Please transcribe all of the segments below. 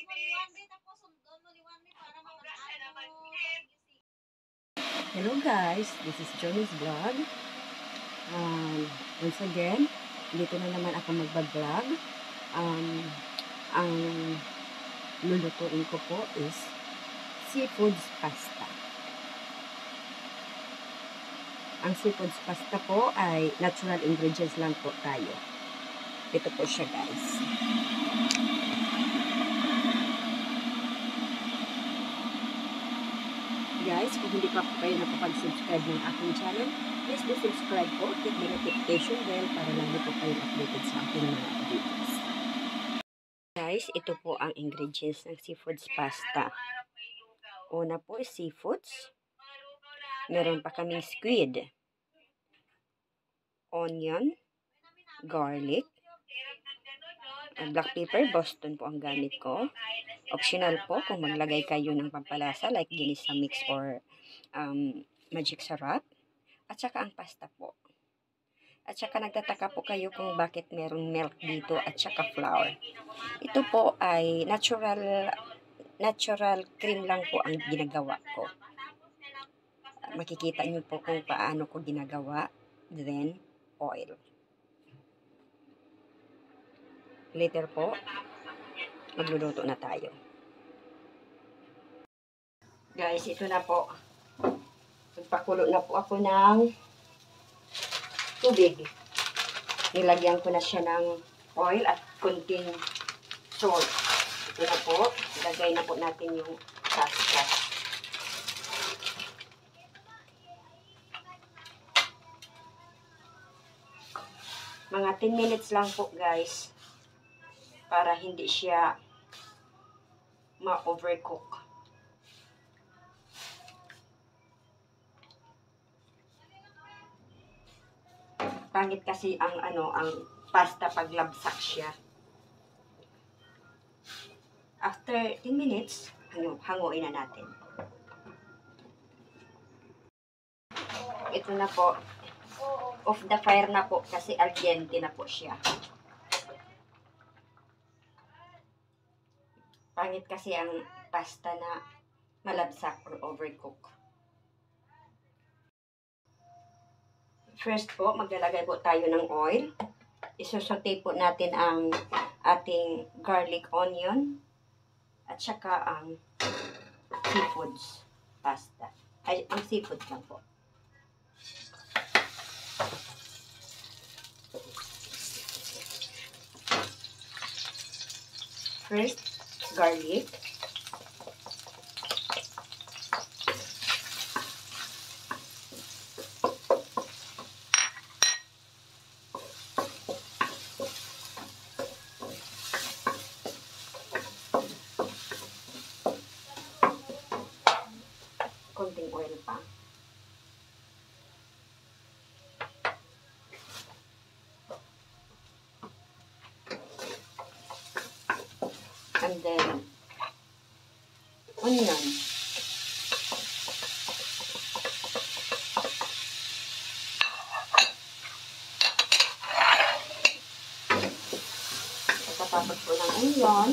Hello guys, this is Johnny's Vlog. Once again, dito na naman ako magbablog. Ang lulutuin ko po is seafoods pasta. Ang seafoods pasta po ay natural ingredients lang po tayo. Ito po siya guys. Guys, kung hindi pa po kayo nakapag-subscribe ng aking channel, please do subscribe po, click the notification bell para lagi po kayo updated sa aking mga videos. Guys, ito po ang ingredients ng seafoods pasta. Una po is seafoods. Meron pa kaming squid, onion, garlic, black pepper, Boston po ang gamit ko. Optional po kung maglagay kayo ng pampalasa like ginisa mix or magic sarap. At saka ang pasta po. At saka nagtataka po kayo kung bakit merong milk dito at saka flour. Ito po ay natural cream lang po ang ginagawa ko. Makikita nyo po kung paano ko ginagawa. Then, oil. Later po, magluluto na tayo. Guys, ito na po. Magpakulo na po ako ng tubig. Nilagyan ko na siya ng oil at kunting salt. Ito na po. Ilagay na po natin yung pasta. Mga 10 minutes lang po guys. Para hindi siya ma-overcook. Pangit kasi ang pasta pag labsak siya. After 10 minutes, hanguin na natin. Ito na po. Off the fire na po kasi al dente na po siya. Pangit kasi ang pasta na malabsak or overcook. First po, maglalagay po tayo ng oil. Isosote po natin ang ating garlic onion at saka ang seafoods pasta. Ay, ang seafood lang po. First, garlic. Konting oil pa. And then, onion. Pagkatapos po ng onion,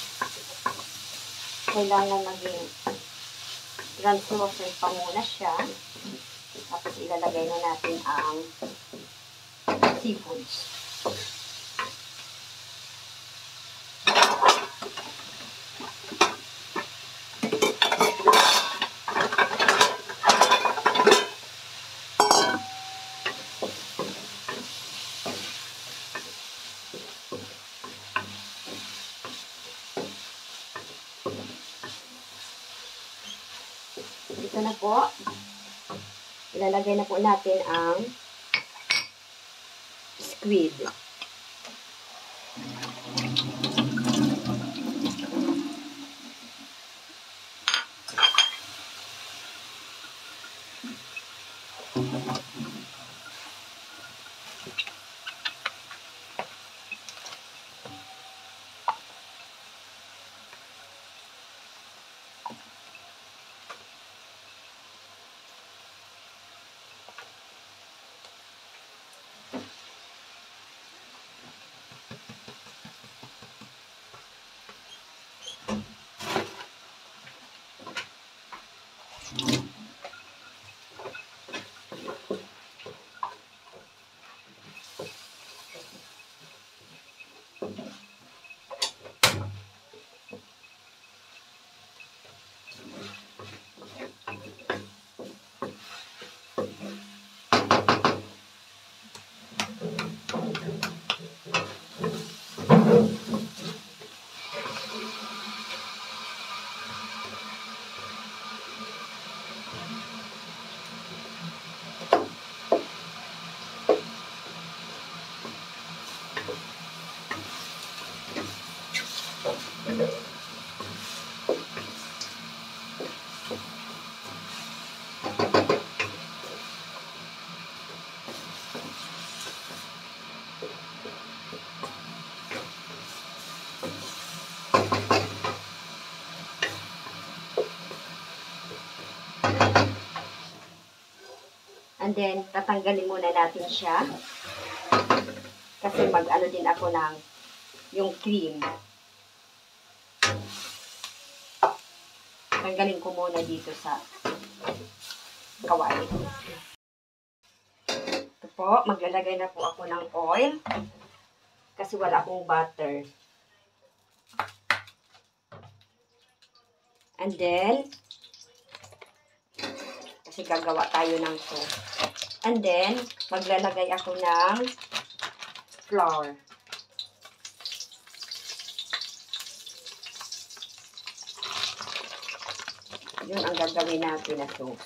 kailangan maging translucent pa muna siya. Tapos ilalagay na natin ang seafoods. Ito na po. Ilalagay na po natin ang squid. And then, tatanggalin muna natin siya. Kasi mag-ano din ako ng yung cream. Tanggalin ko muna dito sa kawali. Ito po, maglalagay na po ako ng oil. Kasi wala akong butter. And then, kasi gagawa tayo ng sauce. And then, maglalagay ako ng flour. Yun ang gagawin natin na sauce.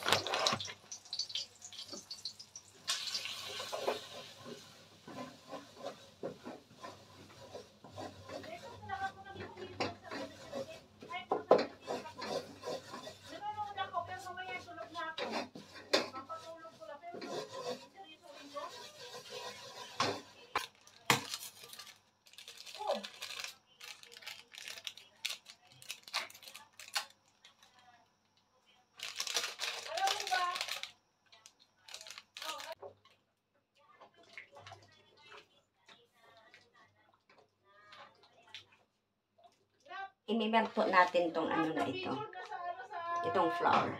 Imimerto natin tong ano na ito. Itong flour.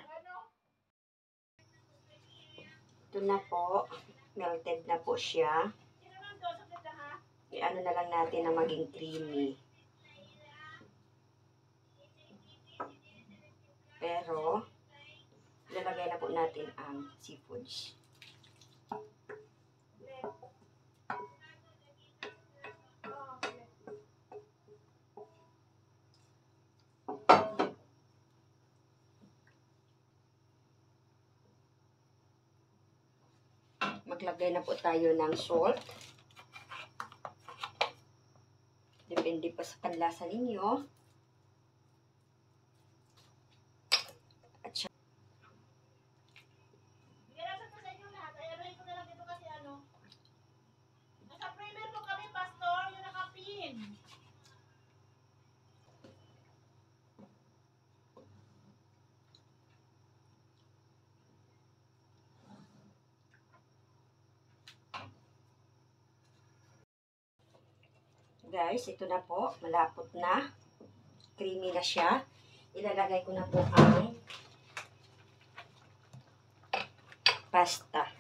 Ito na po. Melted na po siya. I-ano na lang natin na maging creamy. Pero, lalagay na po natin ang seafoods. Maglagay na po tayo ng salt. Depende pa sa panlasa ninyo. At siya. Guys, ito na po. Malapot na. Creamy na siya. Ilalagay ko na po ang pasta.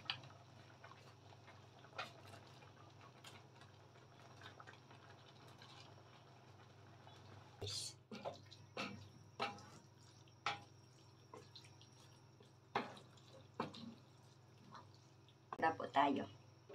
Na po tayo.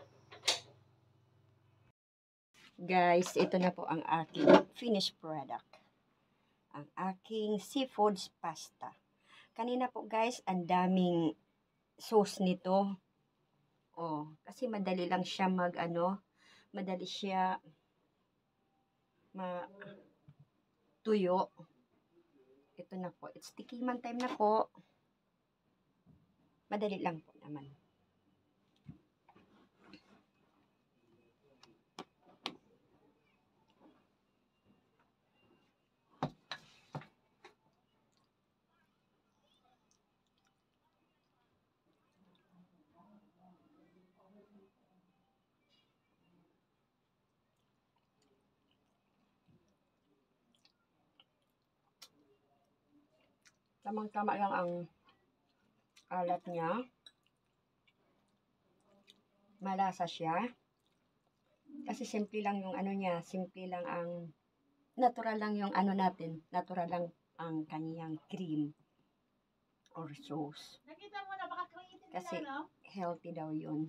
Guys, ito na po ang aking finished product. Ang aking seafoods pasta. Kanina po guys, ang daming sauce nito. Oh, kasi madali lang siya madali siya tuyo. Ito na po. It's tikiman time na po. Madali lang po naman. Tamang-tama lang ang alat niya. Malasa siya. Kasi simple lang yung ano niya. Simple lang ang natural lang yung ano natin. Natural lang ang kanyang cream or sauce. Kasi healthy daw yun.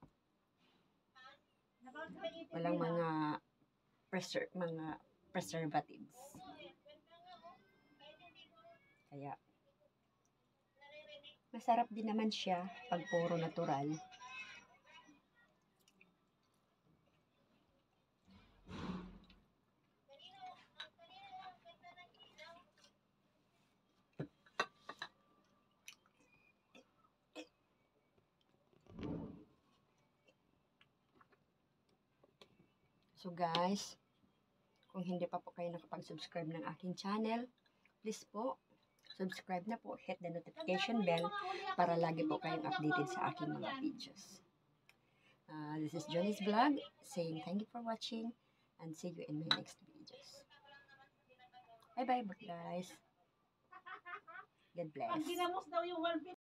Walang mga preservatives. Kaya masarap din naman siya pag puro natural. So guys, kung hindi pa po kayo nakapag-subscribe ng aking channel, please po, subscribe na po, hit the notification bell para lagi po kayong updated sa aking mga videos. This is Johnny's Vlog saying thank you for watching and see you in my next videos. Bye-bye guys. God bless.